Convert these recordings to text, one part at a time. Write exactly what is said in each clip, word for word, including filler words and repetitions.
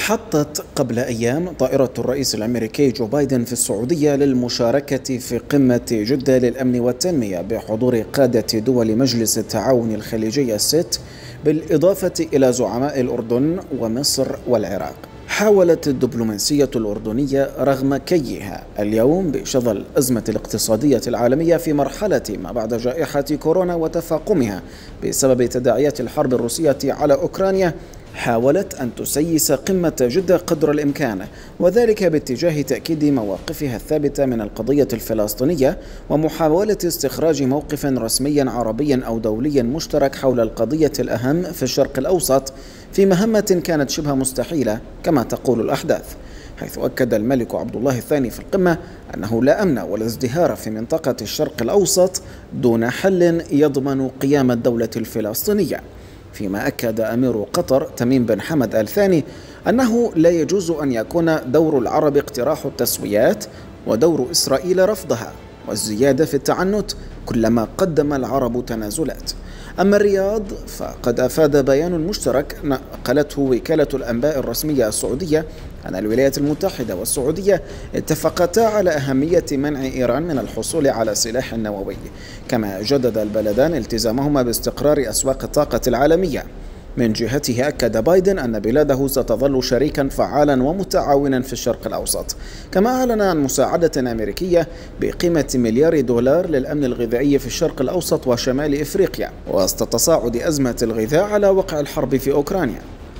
حطت قبل أيام طائرة الرئيس الأمريكي جو بايدن في السعودية للمشاركة في قمة جدة للأمن والتنمية بحضور قادة دول مجلس التعاون الخليجي الست، بالإضافة إلى زعماء الأردن ومصر والعراق. حاولت الدبلوماسية الأردنية رغم كيها اليوم بشظى الأزمة الاقتصادية العالمية في مرحلة ما بعد جائحة كورونا وتفاقمها بسبب تداعيات الحرب الروسية على أوكرانيا، حاولت أن تسيس قمة جدة قدر الإمكان، وذلك باتجاه تأكيد مواقفها الثابتة من القضية الفلسطينية ومحاولة استخراج موقف رسمي عربي أو دولي مشترك حول القضية الأهم في الشرق الأوسط في مهمة كانت شبه مستحيلة كما تقول الأحداث، حيث أكد الملك عبد الله الثاني في القمة أنه لا أمن ولا ازدهار في منطقة الشرق الأوسط دون حل يضمن قيام الدولة الفلسطينية. فيما أكد أمير قطر تميم بن حمد آل ثاني أنه لا يجوز أن يكون دور العرب اقتراح التسويات ودور إسرائيل رفضها والزيادة في التعنت كلما قدم العرب تنازلات. أما الرياض فقد أفاد بيان مشترك نقلته وكالة الأنباء الرسمية السعودية أن الولايات المتحدة والسعودية اتفقتا على أهمية منع إيران من الحصول على سلاح نووي، كما جدد البلدان التزامهما باستقرار أسواق الطاقة العالمية. من جهته أكد بايدن أن بلاده ستظل شريكا فعالا ومتعاونا في الشرق الأوسط، كما أعلن عن مساعدة أمريكية بقيمة مليار دولار للأمن الغذائي في الشرق الأوسط وشمال إفريقيا وسط تصاعد أزمة الغذاء على وقع الحرب في أوكرانيا.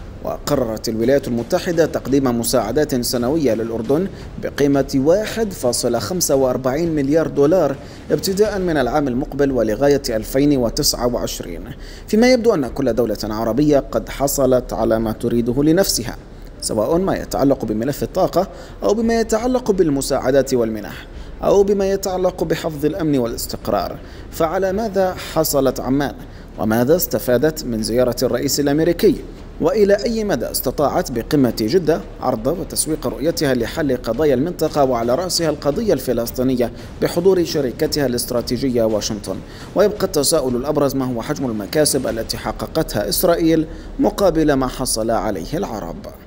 وقررت الولايات المتحدة تقديم مساعدات سنوية للأردن بقيمة واحد فاصلة خمسة وأربعين مليار دولار ابتداء من العام المقبل ولغاية ألفين وتسعة وعشرين، فيما يبدو أن كل دولة عربية قد حصلت على ما تريده لنفسها، سواء ما يتعلق بملف الطاقة أو بما يتعلق بالمساعدات والمنح أو بما يتعلق بحفظ الأمن والاستقرار. فعلى ماذا حصلت عمان؟ وماذا استفادت من زيارة الرئيس الأمريكي؟ وإلى أي مدى استطاعت بقمة جدة عرض وتسويق رؤيتها لحل قضايا المنطقة وعلى رأسها القضية الفلسطينية بحضور شركتها الاستراتيجية واشنطن؟ ويبقى التساؤل الأبرز: ما هو حجم المكاسب التي حققتها إسرائيل مقابل ما حصل عليه العرب؟